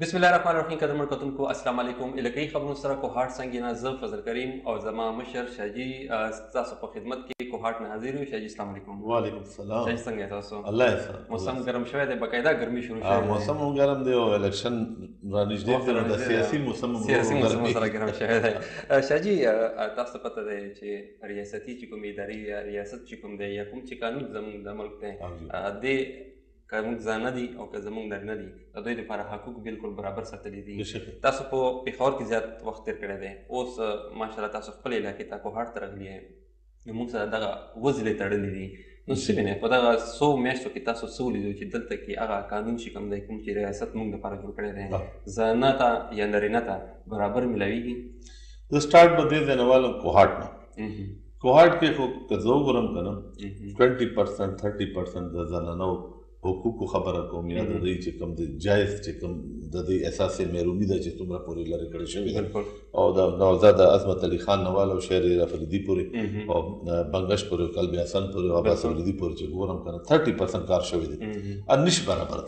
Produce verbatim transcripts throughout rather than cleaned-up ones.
بسم الله الرحمن الرحیم. قدرمن کتونکو السلام علیکم. الکی خبرونو سره کوهاټ څنګه زه فضل کریم او زما مشر شاجي تاسو په خدمت کې کوهاټ نه حاضر یو. شاجي السلام علیکم. وعلیکم السلام. شاجي څنګه تاسو؟ الله یې موسم ګرم شوی دی، باقاعده ګرمي شروع شوې. موسم هم ګرم دی او الیکشن را نږدې دی، د سیاسي موسم هم سیاسي موسم سره ګرم شوی دی. شاجي تاسو پته دی چې ریاستي چې کوم اداري ریاست چې کوم دی یا کوم چې قانون زموږ د ملک دی د که موږ زانه دي او که زموږ نارینه دي د دوی دپاره حقوق بالکل برابر ساتلي دي. تاسو په پېښور کې زیات وخت تېر کړی دی، اوس ماشاءالله تاسو خپل علاقې ته کوهاټ ته راغلي یې، نو موږ سره دغه وزلې تړلې دي. نو څه وینئ په دغه څو میاشتو کې تاسو څه ولیدو چې دلته کې هغه قانون چې کوم دی کوم چې ریاست موږ دپاره جوړ کړی دی زانه ته یا نارینه ته برابر میلاویږي؟ د سټارټ به دې ځای نه والم کوهاټ نه. کوهاټ کې خو که زه وګورم که نه ټوینټي پرسنټ تھرټي پرسنټ د زنانو حقوقو خبره کوم یا د دوی چې کوم د جایز چې کوم د دوی اساسي محرومي ده چې څومره پورې لرې کړې شوې ده او د نوزاده عظمت علي خان نوال او شهر رفیدي پورې او بنګش پورې او قلبي حسن پورې او عباس افریدي پورې چې ګورم که نه تھرټي پرسنټ کار شوی دی او نش برابر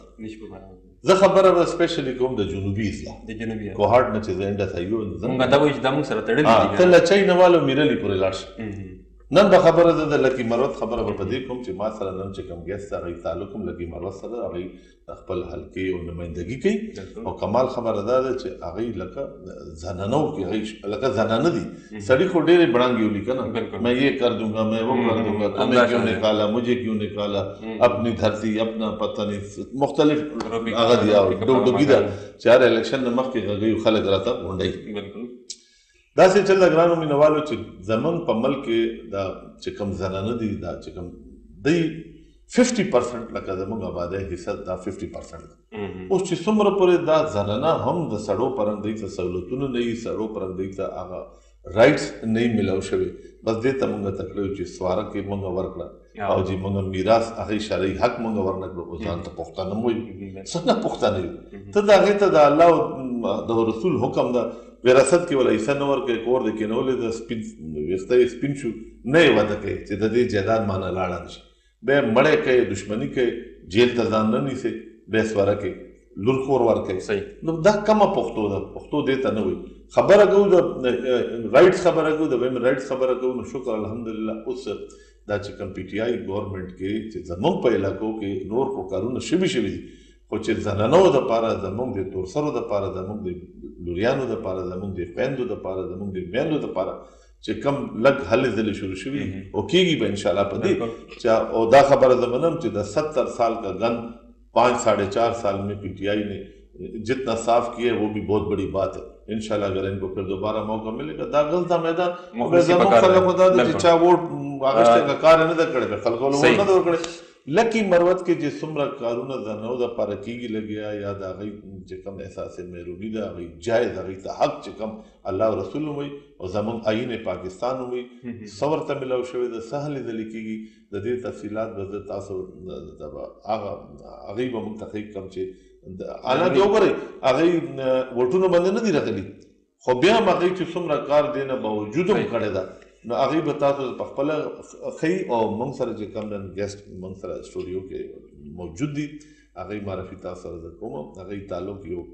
ده. زه خبره به سپیشلی کوم د جنوبي اضلاع د جنوبي کوهاټ نه چې زه انډس هایوې موږ دا وایو چې دا موږ سره تړلي دي. ته له چای نوال او میرلي پورې لاړ شه. نن به خبره ده د لکی مروت خبره به په دې کوم چې ما سره نن چې کوم ګیسټ هغوی تعلق هم لکی مروت سره هغوی خپل حلقې او نمایندګي کوي او کمال خبره دا ده چې هغوی لکه زنانو کې هغوی لکه زنانه دي. سړي خو ډېرې بړانګې ولي که نه میں یہ کر دوں گا میں وہ کر دوں گا تمہیں کیوں نکالا مجھے کیوں نکالا اپنی دھرتی اپنا پتہ نہیں مختلف هغه دي او ډوډوګي ده چې هر الیکشن نه مخکې هغوی خلک راته غونډوي. داسې چل د ګرانو مینوالو چې زمونږ په ملک کې دا چې کوم زنانه دي دا چې کوم دی ففټي پرسنټ لکه زمونږ آبادۍ حصه دا ففټي پرسنټ ده. اوس چې څومره پورې دا زنانه هم د سړو پرنګ دوی ته سهولتونه نه وي، سړو پرنګ دوی ته هغه رایټس نه وي میلاو شوي، بس دې ته مونږ ته کړی چې سواره کې مونږ ورکړه او چې مونږ میراث هغې شرعي حق مونږ ورنه کړو او ځان ته پښتانه مو وایي. څنګه پښتانه یو؟ ته د هغې ته د الله او د رسول حکم ده وراثت کې ولا حصه نه ورکوي، کور د کېنولې د سپین ویښته یې سپین شو نه یې واده کوي چې د دې جایداد مانه لاړه نه شي، بیا یې مړی کوي، دشمني کوي، جیل ته ځان نه نیسي، بیا یې سواره کوي، لور خور ورکوي. نو دا کمه پښتو ده، پښتو دې ته نه وایي. خبره کوو د رایټس خبره کوو د ویم رایټس خبره کوو نو شکر الحمدلله اوس دا چې کوم پی ټي آی ګورنمنټ کې چې زموږ په علاقو کې نور خو کارونه شوي شوي دي خو چې زنانو دپاره زموږ د تورسرو دپاره زموږ د لوریانو دپاره زموږ د خویندو دپاره زموږ د میندو دپاره چې کم لږ هلې ځلې شروع شوي او کېږي به انشاءالله په دې او دا خبره زه منم چې د ستر سال کا گن پانچ ساڑھے چار سال میں پی ٹی آئی نے جتنا صاف کیا ہے وہ بھی بہت بڑی بات ہے. انشاءاللہ اگر ان کو پھر دوبارہ موقع ملے گا دا غلطا میدان زموږ خلک خو دا دی چې چا ووټ اخیستی که کار یې نه ده کړی که خلکو له ووټ نه ده ورکړی. لکی مروت کې چې څومره کارونه زنانو دپاره کېږي لګیا یا د هغوی چې کوم احساس محرومي ده هغوی جایز هغوی ته حق چې کوم الله او رسول هم وایي او زموږ آیین پاکستان هم وایي څه ورته میلاو شوی ده څه هلېدلې کېږي د دې تفصیلات به زه تاسو هغه هغوی به موږ ته ښیي کوم چې حالانکې وګورئ هغوی ووټونو باندې نه دي راغلي خو بیا هم هغوی چې څومره کار دی نه باوجود هم کړی ده نو هغوی به تاسو په خپله ښیي او موږ سره چې کوم نن ګیسټ موږ سره سټوډیو کې موجود دي هغوی معرفي تاسو سره زه کوم. هغوی تعلق یو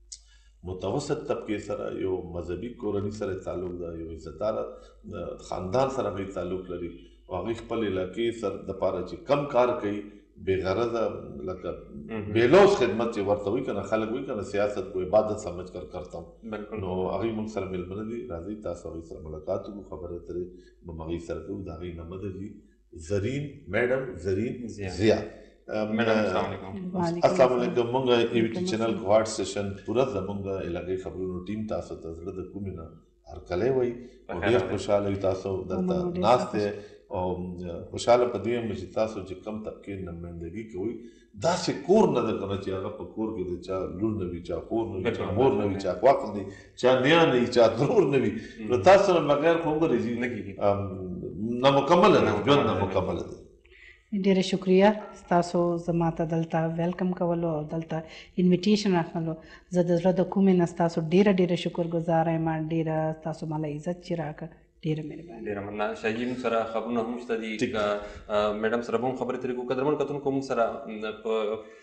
متوسط طبقې سره یو مذهبي کورنۍ سره تعلق ده، یو عزتداره خاندان سره هغوی تعلق لري او هغوی خپل علاقې سره دپاره چې کم کار کوي بے غرضه لکه بېلوز خدمت چې ورته وایي که نه خلک وایي که نه سیاست کو عبادت سمجھ کر کرتا ہوں نو هغوی موږ سره مېلمانه دي. راځئ تاسو هغوی سره ملاقات وکړو، خبرې اترې به هغوی سره کوو. د هغوی نامه ده جي زرین میډم زرین ضیا. السلام علیکم. موږ ای وي ټي چینل کوهاټ سیشن پوره زموږ د علاقې خبرونو ټیم تاسو ته زړه د کومې نه هرکلی وایي او ډېر خوشحاله وي تاسو دلته ناست دی او خوشحاله په دې یم چې تاسو چې کم طبقې نمایندګي کوئ داسې کور نه ده که نه چې هغه په کور کې د چا لور نه وي، چا خور نه وي، چا مور نه وي، چا خواقل نه وي، چا نیا نه وي، چا ترور نه وي. نو تاسو نه بغیر خو هم ورځي نامکمله ده، ژوند نامکمله ده. ډیره شکریه ستاسو زما ته دلته ویلکم کولو او دلته انویټیشن راکړلو. زه د زړه د کومې نه ستاسو ډیره ډیره شکرګزاره یم، ډیره ستاسو ماله عزت چې راکړه. ډیره مهرباني. ډیره مننه. شاجي موږ سره خبرونه هم شته دي، میډم سره به هم خبرې ترې کوو. قدرمن کتونکو موږ سره په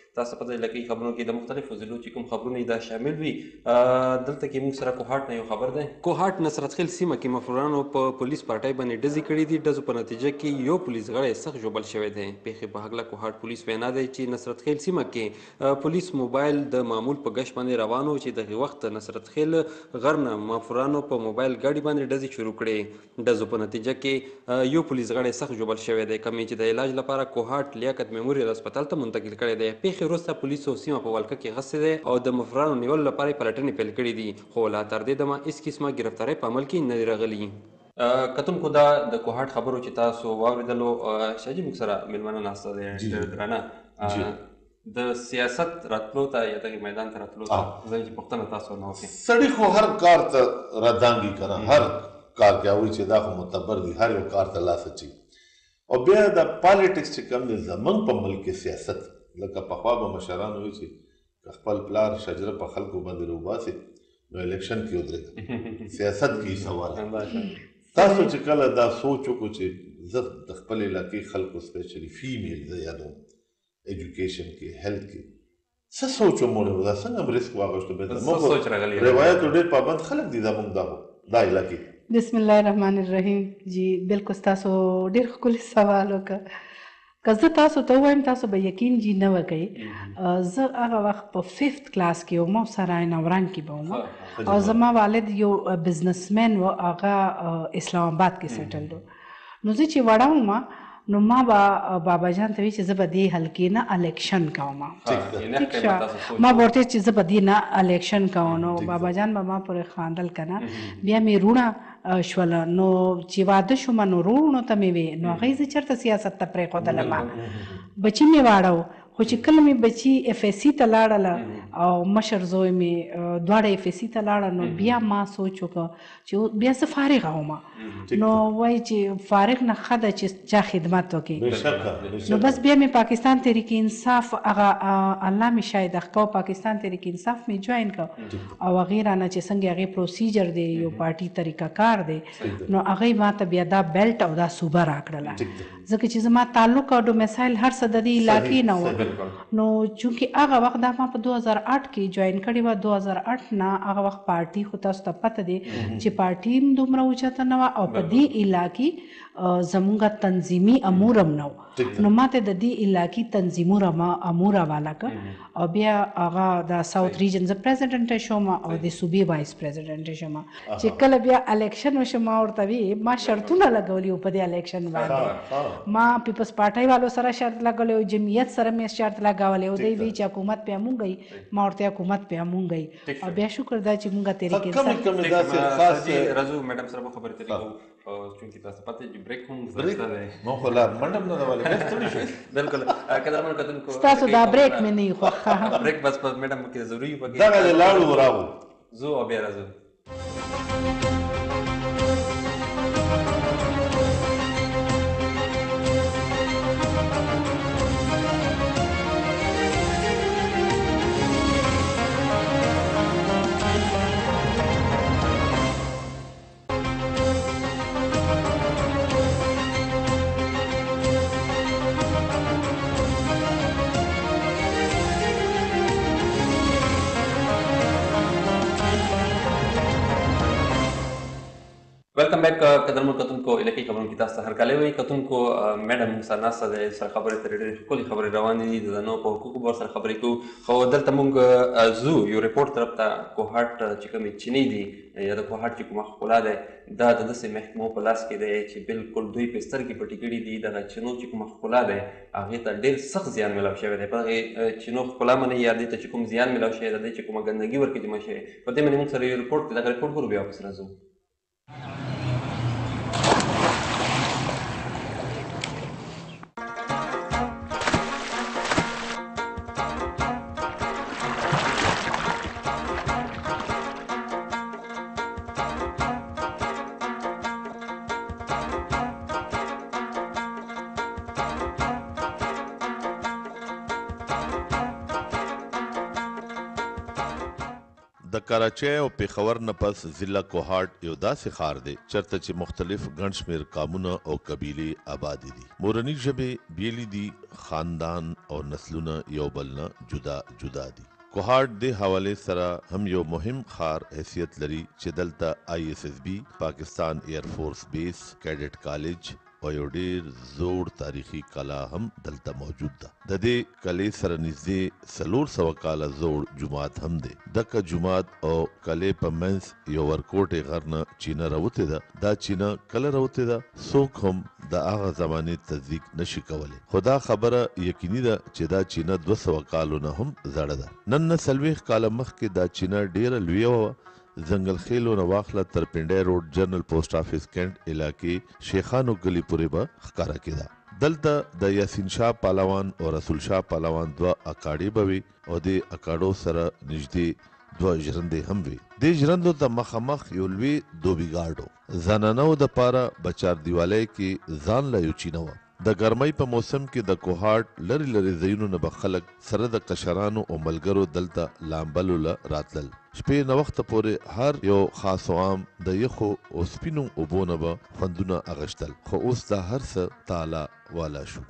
تاسو پته لکه خبرونو کې د مختلفو ضلعو چې کوم خبرونه دا شامل وي. دلته کې موږ سره کوهاټ نه یو خبر دی. کوهاټ نصرت خیل سیمه کې مفرورانو په پولیس پارټۍ باندې ډزې کړې دي. ډزو په نتیجه کې یو پولیس غړی سخت ژوبل شوی دی. پیښې په هکله کوهاټ پولیس وینا دی چې نصرت خیل سیمه کې پولیس موبایل د معمول په ګشت باندې روان و چې دغه وخت نصرت خیل غر نه مفرورانو په موبایل ګاډي باندې ډزې شروع کړې. ډزو په نتیجه کې یو پولیس غړی سخت ژوبل شوی دی، کوم چې د علاج لپاره کوهاټ لیاقت میموریال هسپتال ته منتقل کړی دی. پیښې وروسته پولیسو سیمه په ولکه کې غستې دی او د مفرورانو نیولو لپاره یې پلټنې پیل کړي دي، خو لا تر دې دمه هېڅ قسمه ګرفتارۍ په عمل کې نه دي راغلي. کتونکو دا د کوهاټ خبرو چې تاسو واورېدلو، شاجي موږ سره مېلمانه ناسته دی ډېره درنه. د سیاست راتلو ته یا دغه میدان ته راتلو ته زه چې پوښتنه تاسو ورنه وکړم. سړي خو هر کار ته رادانګي کنه، هر کار کې هغوی چې دا خو معتبر دي، هر یو کار ته لاس اچوي. او بیا د پالیټکس چې کوم دی زموږ په ملک کې سیاست، لکه پخوا به مشران وایي چې خپل پلار شجره په خلکو باندې راوباسي نو الیکشن کې ودرېږي، سیاست کې سوال. تاسو چې کله دا سوچ وکړو چې زه د خپل علاقې خلکو سپیشلي فیمیل زه یادوم ایجوکیشن کې، هیلث کې څه سوچ وموړو، دا څنګه رسک واغوښتو؟ روایتو ډېر پابند خلک دي زموږ دا علاقې. بسم الله الرحمن الرحیم. جی بالکل تاسو ډېر ښکلی سوال وکړه. که زه تاسو ته ووایم تاسو به یقین جی نه وکئ. زه هغه وخت په ففت کلاس کې وم او سرای نوران کې به وم او زما والد یو بزنسمین و، هغه اسلام آباد کې سیټلډ و. نو زه چې وړه وم نو ما به بابا جان ته وی چې زه به دې حلقې نه الیکشن کوم. ټیک شه، ما به ورته چې زه به دې نه الیکشن کوم. نو بابا جان به ما پورې خاندل کنه. بیا مې رونه شول، نو چې واده شوم نو رونو ته مې وی نو هغې زه چېرته سیاست ته پرېښودلم. بچي مې واړه و، خو چې کله مې بچي اف ایس سی ته لاړله او مشر زوی مې دواړه اف ایس سی ته لاړه، نو بیا ما سوچ وکړه چې بیا زه فارغه وم. نو وایي چې فارغ نه ښه ده چې چا خدمت وکړي. نو بس بیا مې پاکستان تحریک انصاف هغه الله مې شاید اخکو پاکستان تحریک انصاف مې جوین کړ او هغې رانه چې څنګه هغې پروسیجر دی، یو پارټي طریقه کار دی، نو هغې ما ته بیا دا بیلټ او دا صوبه راکړله، ځکه چې زما تعلق او ډومیسایل هر څه د دې علاقې نه و. نو چونکې هغه وخت دا ما په دو هزار آټ کې جوین کړې وه. دو هزار آټ نه هغه وخت پارټي خو تاسو ته پته دی چې پارټي هم دومره اوچته نه وه او په دې علاقې زمونږ تنظیمي امور هم نه و. نو ما ته د دې علاقې تنظیمونه امور حواله کړ او بیا هغه د ساوث ریجن زه پریزیډنټ شوم او د صوبې وایس پریزیډنټ شوم. چې کله بیا الیکشن وشو ما ورته وی ما شرطونه لګولي په دې الیکشن باندې. ما پیپلز پارټۍ والو سره شرط لګولی، جمعیت سره مې شرط لګولی او دوی وی چې حکومت پې مونږ ما ورته حکومت پې مونږ او بیا شکر دا چې مونږ تحریک رضو میډم سره به خبرې ترې کوو چونکې تاسو پته چې بریک هم زده دی. مو خو لا منډه هم نه ده والې بس ستړي شو. بلکل قدرمن کتونکو ستاسو دا بریک مې نه وي خوښه. بریک بس په میډم کې ضروري وي. دغه دی لاړو راغو زو او بیا راځو. Welcome back कदरमन कतुनको इलाके खबरों की तास हर काले हुई कतुनको मैडम सना सदे सर खबर तरेडे कोली खबर रवानी दी दनो को को बर सर खबर को खो दल तमुंग जू यो रिपोर्ट तरफ ता कोहाट चिकम चिनी दी या तो कोहाट चिकम मखला दे दा द से महकमो प्लस के दे कि बिल्कुल दुई पेस्तर की पटिकड़ी दी दा चिनो चिकम मखला दे आगे ता डेर सख्त जियान मिलाव शे दे पर चिनो खला मन याद दे चिकम जियान मिलाव शे दे चिकम गंदगी वर की जमा शे पते मैंने मुंग सर ये रिपोर्ट दा रिपोर्ट को भी वापस रजू د کراچۍ او پېښور نه پس ضلع کوهاټ یو داسې ښار دی چېرته چې مختلف ګڼ شمېر قامونه او قبیلې آبادې دي. مورنۍ ژبې بیلې دي، خاندان او نسلونه یو بل نه جدا جدا دي. کوهاټ د حوالې سره هم یو مهم ښار حیثیت لري چې دلته آی ایس ایس بي، پاکستان ایر فورس بیس، کیډټ کالج او یو ډیر زوړ تاریخي کلا هم دلته موجود ده. د دې کلې سره نږدې څلور سوه کاله زوړ جومات هم دی. دغه جومات او کلې په منځ یو ورکوټې غر نه چینه راوتې ده. دا چینه کله راوتې ده څوک هم د هغه زمانې تصدیق نشي کولی، خو دا خبره یقیني ده چې دا چینه دوه سوه کالو نه هم زړه ده. نن نه څلوېښت کاله مخکې دا چینه ډیره لویه وه. ځنګل خیلو نه واخله تر پنډی روډ جنرل پوسټ آفیس کینټ علاقې شیخانو کلي پورې به ښکاره کېده. دلته د یاسین شاه پهلوان او رسول شاه پهلوان دوه اکاډې به وي او د اکاډو سره نږدې دوه ژرندې هم وي. دې ژرندو ته مخامخ یو لوی دوبي ګارډ و. زنانو دپاره په چاردیوالۍ کې ځان له یو چینه وه. د ګرمۍ په موسم کې د کوهاټ لرې لرې ځایونو نه به خلک سره د کشرانو او ملګرو دلته لامبلو له راتلل. شپې نوخته پورې هر یو خاص و عام د یخو او سپینو اوبو نه به خوندونه اغشتل، خو اوس دا هر څه تالا والا شو.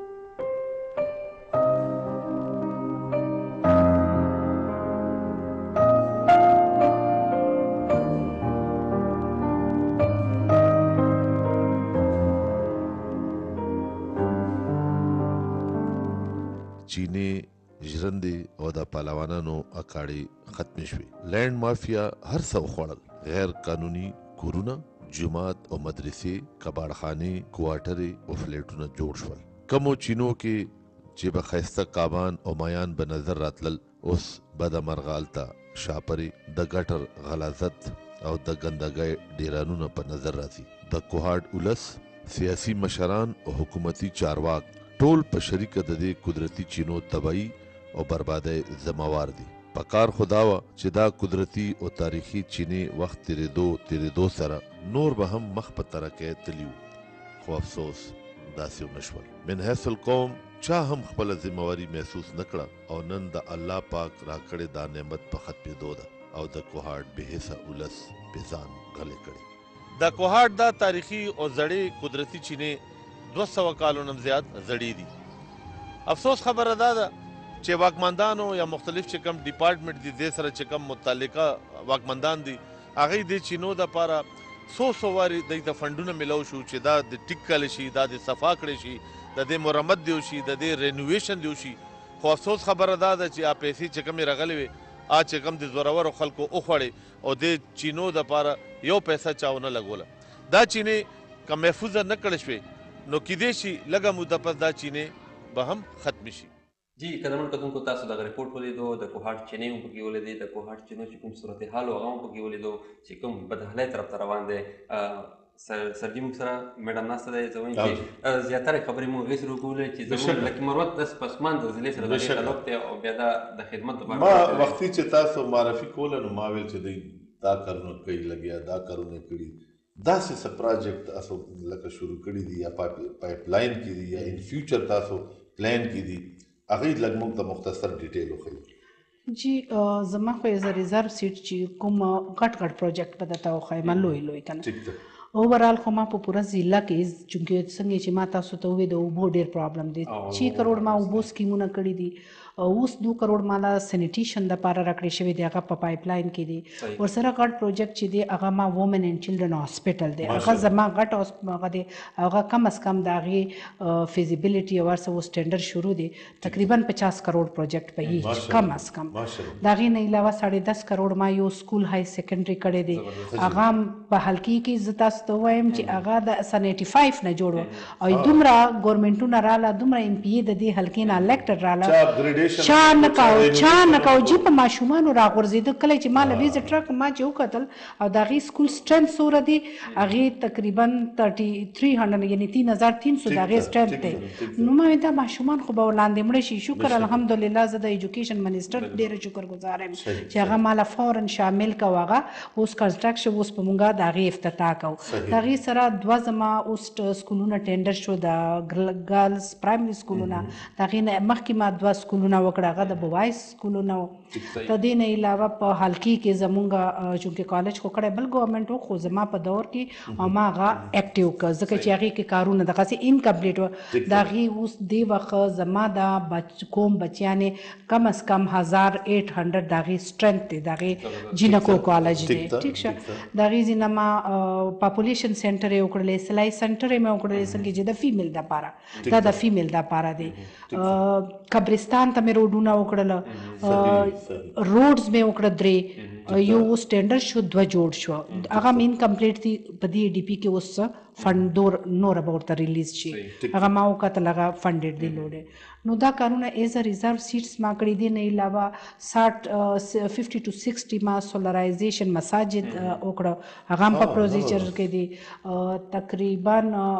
چینې، ژرندې او د پهلوانانو اکاړې ختمې شوې. لینډ مافیا هر څه وخوړل. غیر قانوني کورونه، جومات او مدرسې، کباړخانې، کوارټرې او فلیټونه جوړ شول. کمو چینو کې چې به ښایسته کابان او مایان به نظر راتلل، اوس بده مرغه هلته شاپرې، د ګټر غلاظت او د ګندګۍ ډیرانونه په نظر راځي. د کوهاټ ولس، سیاسي مشران او حکومتي چارواک ټول په شریکه د دې قدرتي چینو تباہي او بربادۍ ذمہوار دي. پکار خدا وه چې دا قدرتي او تاریخي چینې وخت تیرېدو تیرېدو سره نور به هم مخ په ترقۍ تلي وو، خو افسوس داسې ونه شول. من حیث القوم چا هم خپله ذمہواري محسوس نه کړه او نن د الله پاک راکړې دا نعمت په ختمېدو ده او د کوهاټ بې حسه ولس بې ځان غلی کړی. د کوهاټ دا تاریخي او زړې قدرتي چینې دوه سوه کالو نه زیات زړې دي. افسوس خبره دا ده چې واکمندانو یا مختلف چې کوم ډپارټمنټ دي دې سره چې کوم متعلقه واکمندان دي هغوی دې چینو دپاره څو څو وارې دوی ته فنډونه میلاو شو چې دا د ټیک کړی شي، دا د صفا کړی شي، د دې مرمت دی وشي، د دې رینوویشن دی وشي. خو افسوس خبره دا ده چې آ پیسې چې کومې راغلې وې آ چې کوم د زورورو خلکو وخوړې او دې چینو دپاره یو پیسه چا ونه لګوله. دا چینې که محفوظه نه کړی شوې نو کیدای شي لږه موده پس دا چینې به هم ختمې شي. جی قدرمن کتونکو، تاسو دغه ریپورټ ولیدو، د کوهاټ چینې هم پکې ولیدې. د کوهاټ چینو چې کوم صورتحال و هغه هم پکې ولیدو چې کوم بدحالۍ طرف ته روان دی. سرجي موږ سره میډم ناسته دی. زه وایم چې زیاتره خبرې موږ هغې سره وکولې چې زموږ لکي مروت داسې پسمان د ضلعې سره د ډېر تعلق دی او بیا دا د خدمت لپاره ما وختي چې تاسو معرفي کوله نو ما ویل چې دوی دا کارونه کوي لګیا، دا کارونه کړي، داسې څه پراجیکټ تاسو لکه شروع کړي دي یا پایپ لاین کې دي یا ان فیوچر تاسو پلان کې دي، هغوی لږ موږ ته مختصر ډیټیل وښیي. جی زما خو ایز ریزرو سیټ چې کوم غټ غټ پروجیکټ به درته وښایم لوی لوی که نه. اوورال خو ما په پوره ضلع کې چونکې څنګه چې ما تاسو ته وویل د اوبو ډېر پرابلم دی. چې کروڑ ما اوبو سکیمونه کړي دي، اوس دو کروڑ ما دا سینیټیشن دپاره راکړی شوی دی، هغه په پایپ لاین کې دی. ورسره غټ پروجیکټ چې دی هغه ما وومن اینډ چلډرن هاسپټل دی، هغه زما غټ هغه دی، هغه کم از کم د هغې فیزیبلیټي او هر څه اوس ټینډر شروع دی. تقریبا پچاس کروڑ پروجیکټ به وي کم از کم. د هغې نه علاوه ساړه دس کروڑ ما یو سکول های سیکنډري کړی دی، هغه په حلقې کې زه تاسو ته وایم چې هغه د سن ایټي فایف نه جوړ و او دومره ګورمنټونه راله، دومره ایم پی ای د دې حلقې نه الیکټډ راله، چا نه کاو چا نه کاو جی په ماشومانو راغورځېده. کله چې ما له ویزټ راکړه ما چې وکتل او د هغې سکول سټرنث څومره دی، هغې تقریبا ترټي تھری هنډرډ یعنې تین هزار تین سو د هغې سټرنث دی. نو ما وایي دا ماشومان خو به وړاندې مړه شي. شکر الحمدلله زه د ایجوکیشن منسټر ډېره شکرګزار یم چې هغه ماله فورا شامل کو. هغه اوس کنسټرکشن اوس په مونږه د هغې افتتاح کوو. د هغې سره دوه زما اوس سکولونه ټینډر شو د ګرلز پرایمري سکولونه د هغې نه مخکې ما دوه سکولونه وکړه هغه د بوایز سکولونه و د دې نه علاوه په حلقي کې زمونږ چونکې کالج خو کړی بل ګورمنټ و خو زما په دور کې او ما هغه اکټیو کړ ځکه چې هغې کې کارونه دغسې انکمپلیټ و د هغې اوس دې وخت زما دا بچ کوم بچیانې کم از کم هزار ایټ هنډرډ د هغې سټرنث دی د هغې جینکو کالج دی ټیک شه د هغې ځینه ما پاپولیشن سینټر یې وکړلی سلای سینټر یې مې وکړلی څنګه چې د فیمیل دپاره دا د فیمیل دپاره دی قبرستان ته مې روډونه وکړله روډز مې وکړه درې یو اوس ټینډر شو دوه جوړ شو هغه مین کمپلیټ دي په دې ډي پي کې اوس فنډ دور نور به ورته ریلیز شي هغه ما وکتل هغه فنډډ دی لوډ نو دا کارونه ایز ا ریزرو سیټس ما کړي دي نه علاوه ساټ ففټي ټو سکسټي ما سولرایزیشن مساجد وکړه هغه هم په پروسیجر کې دي تقریبا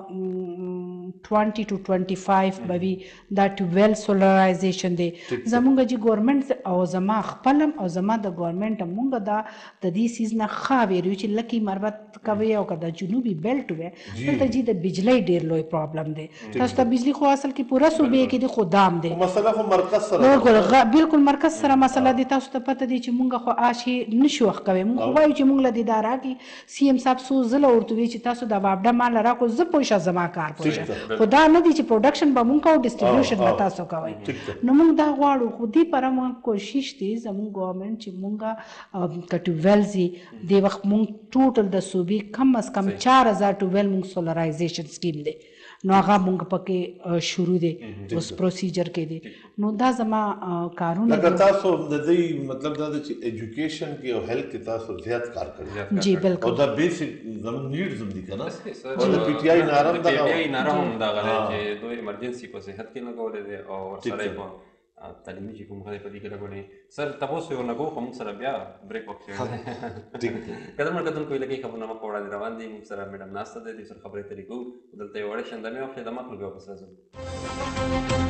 ټوینټي ټو ټوینټي فایو به وي دا ټویل سولرایزیشن دی زمونږ چې ګورمنټ او زما خپلم او زما د ګورمنټ مونږ دا د دې سیز نه ښه ویرو چې لکې مربت کوي او که د جنوبي بیلټ وی دلته چې د بجلی ډېر لوی پرابلم دی تاسو ته بجلی خو اصل کې پوره صوبې کې دی خو دام دی مسله خو مرکز سره بالکل مرکز سره مسله دی تاسو ته پته دی چې مونږ خو آشي نشو وخت کوي مونږ خو وایو چې مونږ له دې دا راکړي سی ایم صاحب څو ځله ورته وایي چې تاسو دا واپډه مال راکړو زه پوه شه زما کار پوه شه خو دا نه دی چې پروډکشن به مونږ کوو ډسټریبیوشن به تاسو کوئ نو مونږ دا غواړو خو دې پره مونږ کوشش دی زمونږ ګورمنټ چې مونږ که ټویل ځي دې وخت مونږ ټوټل د صوبې کم از کم چار هزار ټویل مونږ سولرایزیشن سکیم دی نو هغه مونږ پکې شروع دی اوس پروسیجر کې دی نو دا زما کارونه لکه تاسو د دې مطلب دا دی چې ایجوکیشن کې او هیلث کې تاسو زیات کار کوي جی بالکل او دا بیسیک زموږ نیډز هم دي کنه او د پی ټی آی نارم دا پی ټی آی نارم هم دا غلې چې دوی ایمرجنسي په صحت کې نه کولې دي او سره په تعلیمي چې کوم خلک په دې کې لګولې سر تاسو یو لګو خو موږ سره بیا بریک وکړو ټیک کله مړ کتن کوی لګي خبرونه مکو وړاندې روان دي موږ سره میډم ناسته ده د سر خبرې طریقو دلته یو وړه شندمه او خدمات لګو پس راځو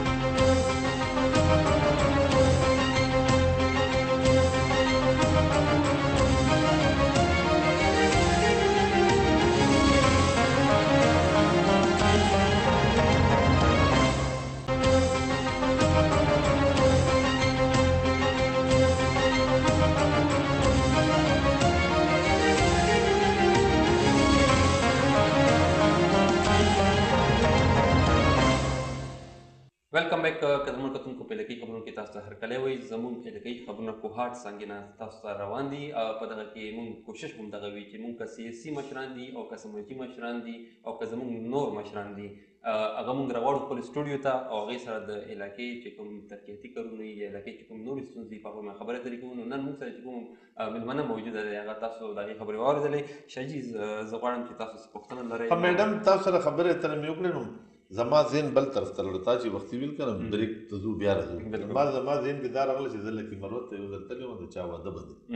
वेलकम बैक कदम कतुनको पे लकी खबरों की तास्ता हर कले वही जमुन के लकी खबरों को हाट संगिना तास्ता रवान दी पता कि मुन कोशिश मुन दगा वी कि मुन का सियासी मशरान दी और का समाजी मशरान दी और का जमुन नोर मशरान दी अगर मुन रवाड़ को स्टूडियो था और गई सर द इलाके चिकुम तरक्की करूँ नहीं ये इलाके चिकुम नोर स्टूडियो पापा में खबर तरीकों नन मुन सर चिकुम मिलमना मौजूद है अगर तासो दागी खबर और दले शजीज ज़बान की तासो पुख्तन लरे हम मैडम तासो खबर तरह में उकले नु زما ذهن بل طرف ته لړتا چې وختي ویل کړم بریک تزو بیا راځو ما زما ذهن کې دا راغله چې زله کې مروت یو ځل تلو د چا واده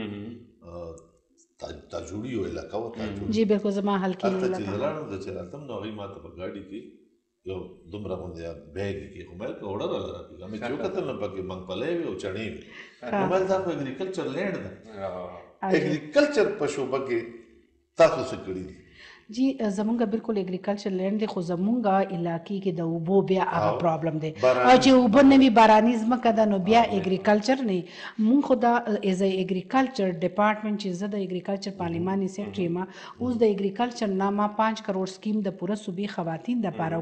بده تا جوړي یو علاقه و تا جی بالکل زما حل کې علاقه چې زلانو د چراتم نو غي ماته په گاډي کې یو دومره باندې بیگ کې همل کې اورډر راځي مې چې کتل نه پکې منګ پلې او چڼې وي همل دا په اګریکلچر لینډ ده اګریکلچر په شوبه کې تاسو څه کړی जी زمونږ بالکل اګریکلچر لینډ دی خو زمونږ علاقې کې د اوبو بیا هغه پرابلم دی او چې اوبه نه وي باراني ځمکه ده نو بیا اګریکلچر نه مونږ خو دا ایز ا اګریکلچر ډپارټمنټ چې زه د اګریکلچر پارلیماني سیکرټري ما اوس د اګریکلچر نامه پانچ کروڑ سکیم د پوره صوبې خواتین د پاره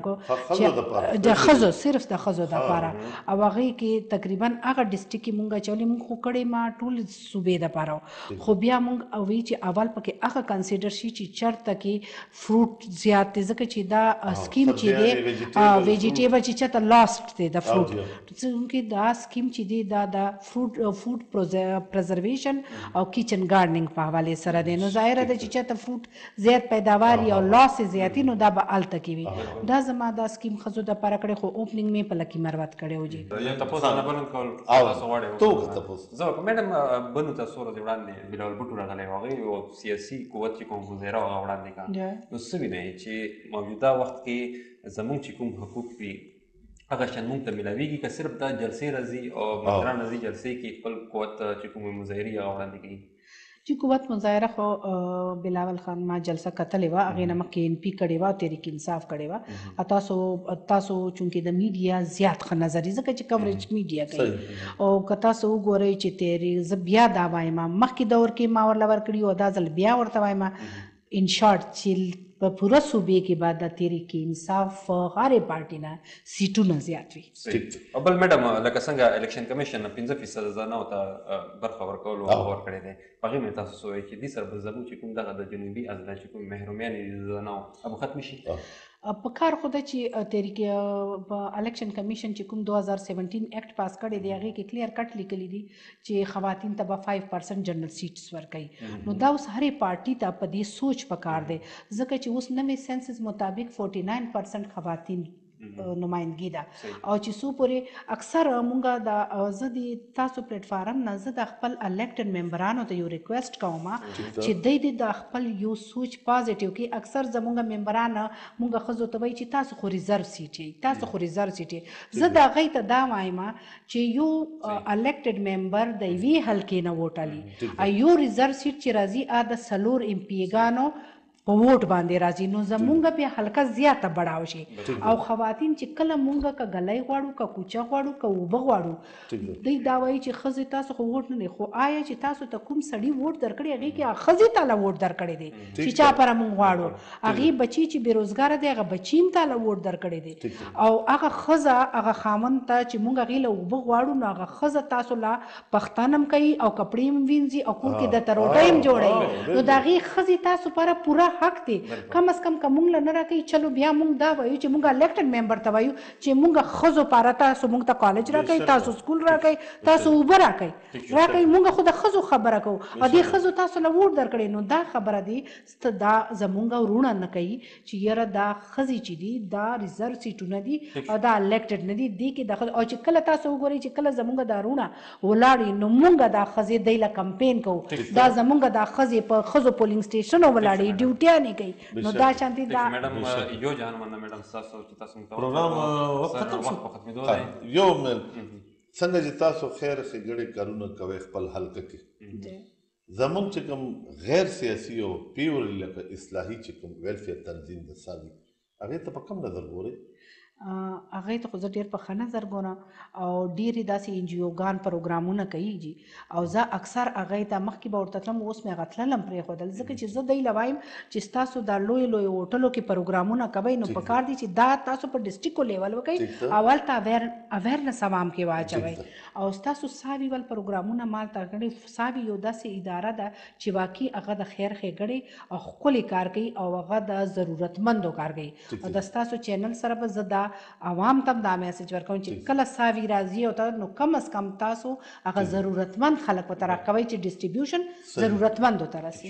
کو د خزو صرف د خزو د پاره او هغه کې تقریبا هغه ډیسټریکټ کې مونږ چولې مونږ خو کړې ما ټول صوبې د پاره خو بیا مونږ او وی چې اول پکې هغه کنسیډر شي چې چرته کې فروټ زیات دي ځکه چې دا سکیم چې دی ویجیټیبل چې چاته لاست دی د فروټ ځکه دا سکیم چې دی دا د فروټ فوډ پرزرویشن او کچن گارډنینګ په حواله سره دی نو ظاهر ده چې چاته فروټ زیات پیداوار او لاس زیاتی نو دا به الته کوي دا زما دا سکیم خزو د پاره کړي خو اوپننګ می په لکی مروت کړي وږي یا تاسو نه بلند کول تاسو غواړئ تو تاسو زه میډم بنو تاسو ورته وړاندې بلال بوټو راغلی واغې او سیاسي قوت چې کوم وزیرا وړاندې کا نو څه وینئ چې موجوده وخت کې زموږ چې کوم حقوق دي هغه شان موږ ته ملاویږي که صرف دا جلسې راځي او مشران راځي جلسې کې خپل قوت چې کوم مظاهرې هغه وړاندې کوي چې قوت مظاهره خو بلاول خان ما جلسه کتلې وه، هغې نه مخکې ان پي کړې وه او تحریک انصاف کړې وه. تاسو تاسو چونکې د میډیا زیات ښه نظر ځکه چې کوریج میډیا کوي، او که تاسو وګورئ چې تحریک، زه بیا دا وایم مخکې دور کې ما ورله ورکړي او دا ځل بیا ورته وایم ان شارټ چې په پوره صوبې کې به د تحریک انصاف هرې پارټي نه سیټونه زیات وي. او بل میډم لکه څنګه الیکشن کمیشن پنځه فیصد زنانو ته برخه ورکولو ورکړی دی، په هغې مې تاسو څه وایي چې دې سره به زموږ چې کوم دغه د جنوبي اضلاع چې کوم محرومیانې دي د زنانو هغه ختمې شي؟ په کار خو ده چې تحریک په الیکشن کمیشن چې کوم دو هزار سیونټین اکټ پاس کړی دی هغې کې کلیر کټ لیکلی دي چې خواتین ته به فایو پرسنټ جنرل سیټس ورکوي. نو دا اوس هرې پارټي ته په دې سوچ پکار دی ځکه چې اوس نوې سینسس مطابق فورټي ناین پرسنټ خواتین نمائندګي ده، او چې څو پورې اکثر مونږ د زه د تاسو پلیټفارم نه زه د خپل الیکټډ ممبرانو ته یو ریکویسټ کوم چې دوی دې د خپل یو سوچ پازیټیو کې. اکثر زمونږ ممبران مونږ ښځو ته وایي چې تاسو خو ریزرو سیټ یې، تاسو خو ریزرو سیټ یې. زه د هغوی ته دا وایم چې یو الیکټډ ممبر د یوې حلقې نه ووټ الي، یو ریزرو سیټ چې راځي ا د څلور ام پی ګانو په ووټ باندې راځي، نو زمونږ بیا حلقه زیاته بړاو شي. او خواتین چې کله مونږ که ګلی غواړو که کوچه غواړو که اوبه غواړو، دوی دا وایي چې ښځې تاسو خو ووټ نه دی، خو آیا چې تاسو ته کوم سړي ووټ درکړي هغې کې ښځې تاله ووټ درکړی دی چې چا پره مونږ غواړو، هغې بچي چې بېروزګاره دی هغه بچي هم تاله ووټ درکړی دی، او هغه ښځه هغه خاوند ته چې مونږ هغې له اوبه غواړو نو هغه ښځه تاسو له پښتانه هم کوي او کپړې هم وینځي او کور کې درته روټۍ هم جوړوي، نو د هغې ښځې تاسو پره پوره حق دی. کم از کم که مونږ له نه راکوي، چلو بیا مونږ دا وایو چې مونږ الیکټډ ممبر ته وایو چې مونږ ښځو پاره تاسو مونږ ته کالج راکوئ، تاسو سکول راکوئ، تاسو اوبه راکوئ راکوئ مونږ خو د ښځو خبره کوو او دې ښځو تاسو له ووټ درکړی. نو دا خبره دی دا زمونږ وروڼه نه کوي چې یاره دا ښځې چې دي دا ریزرو سیټونه دي او دا الیکټډ نه دي، دې کې د او چې کله تاسو وګورئ چې کله زمونږ دا وروڼه ولاړې نو مونږ دا ښځې دی له کمپین کوو، دا زمونږ دا ښځې په ښځو پولینګ سټیشنو ولاړې ډیوټیانې کوي. نو دا شانتي دا میډم یو جان مننه میډم تاسو چې تاسو موږ پروګرام وخت ختم شو په ختمېدو دی. یو مل څنګه چې تاسو خیر ښېګړې کارونه کوئ خپل حلقه کې، زمونږ چې کوم غیر سیاسي او پیورلی لکه اصلاحي چې کوم ویلفیر تنظیم د ساوي هغې ته په کوم نظر ګورئ؟ هغې ته خو زه ډېر په ښه نظر ګورم او ډېرې داسې ان جي اوګان پروګرامونه کوي جي، او زه اکثر هغې ته مخکې به ورته تلم، اوس مې هغه تللم پرېښودل ځکه چې زه دی له وایم چې ستاسو دا لویو لویو هوټلو کې پروګرامونه کوئ نو په کار دی چې دا تاسو په ډسټرکو لیول وکئ، اول ته اویر اویرنس عوام کې واچوئ. او ستاسو ساوي ول پروګرامونه مال ته کړئ. ساوي یو داسې اداره ده چې واقعي هغه د خیر ښېګړې او ښکلې کار کوي او هغه د ضرورتمندو کار کوي. او د ستاسو چینل سره به زه دا عوام ته دا میسج ورکوم چې کله ساوي راځي او ته نو کم از کم تاسو هغه ضرورتمند خلک ورته راکوئ چې ډسټریبیوشن ضرورتمندو ته رسي.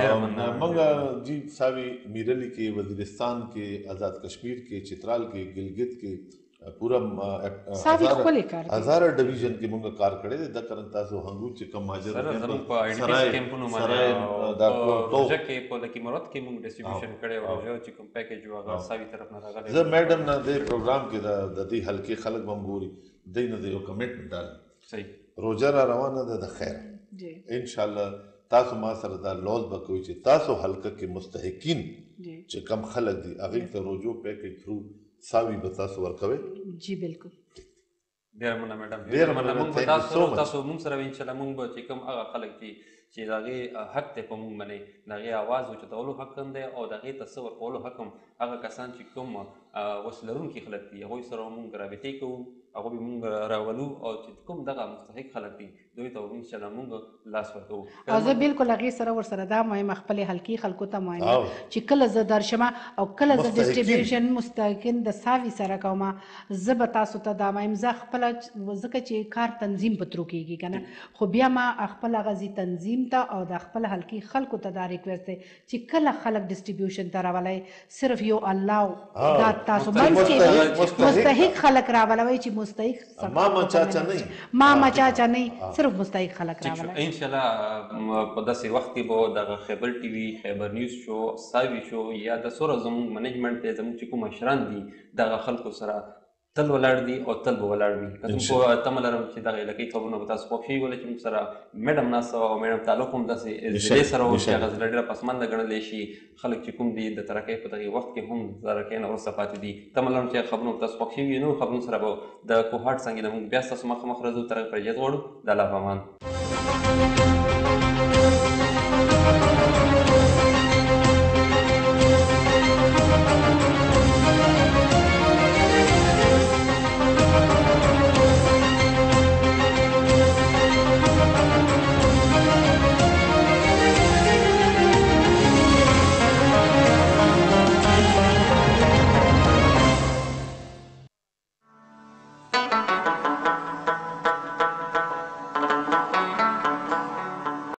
موږ جی ساوي میرلی کې، وزیرستان کې، آزاد کشمیر کې، چترال کې، ګلګت کې پورا ساوي ښکلی کار کوي. هزاره ډویژن کې موږ کار کړی دی. دا کرن تاسو هنګو چې کوم ماجر سره زموږ په ایډیټیس کیمپونو باندې دا پروژه کې په لکه مراد کې موږ ډسټریبیوشن کړی او چې کوم پیکیج و هغه ساوي طرف نه راغلی. زه میډم نه دې پروګرام کې د دې حلقې خلک به هم ګوري، دوی نه یو کمټمنټ ډالي صحیح روژه را روانه ده د خیر انشاءالله. تاسو ما سره دا لوز به کوئ چې تاسو حلقه کې مستحقین چې کم خلک دي هغې ته روژو پیکیج تھرو ساوي به تاسو ورکوئ؟ جی بالکل. ډېره مننه میډم، ډېره مننه. موږ به تاسو تاسو موږ سره انشاءالله موږ به چې کوم هغه خلک دي چې د هغې حق دی په موږ باندې د هغې اواز اوچتولو حق هم دی او د هغې ته څه ورکولو حق هم هغه کسان چې کوم وس لرونکي خلک دي هغوی سره موږ رابطې کوو، هغوی به موږ راولو او چې کوم دغه مستحق خلک دي دوی ته انشاءالله موږ لاس ورکوو. او زه بالکل هغې سره ورسره دا وایم خپلې حلقې خلکو ته وایم چې کله زه درشم او کله زه ډسټریبیوشن مستحقین د ساوي سره کوم، زه به تاسو ته دا وایم زه خپله ځکه چې کار تنظیم په ترو کېږي که نه، خو بیا ما خپل هغه ځي تنظیم ته او د خپل حلقې خلکو ته دا ریکویسټ دی چې کله خلک ډسټریبیوشن ته راولئ صرف یو الله دا تاسو منځ کې مستحق خلک راولوئ چې مستحق ماما چاچا نه ماما چاچا نه صرف مستحق خلک راولئ. انشاءالله په داسې وخت کې به دغه خیبر ټي وي، خیبر نیوز شو، ساوي شو یا د سوره زموږ منیجمنټ دی زموږ چې کوم مشران دي دغه خلکو سره تل ولاړ دي او تل به ولاړ وي. که څوم په تمه لرم چې دغه علاقې خبرونه به تاسو خوښ شوي ولې چې موږ سره میډم ناسته وه او میډم تعلق هم داسې زړې سره و چې هغه زړه ډېره پسمانده ګڼلی شي. خلک چې کوم دي د ترقۍ په دغې وخت کې هم د ترقۍ نه وروسته پاتې دي. تمه لرم چې خبرونه به تاسو خوښ شوي وي. نورو خبرونو سره به د کوهاټ څنګه نه موږ بیا ستاسو مخامخ راځو. تر هغې پورې اجازه غواړو. د الله په امان.